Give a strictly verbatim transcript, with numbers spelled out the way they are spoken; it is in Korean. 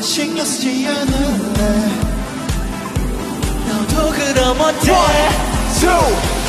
난 신경 쓰지 않을래 너도 그럼 어때? One, two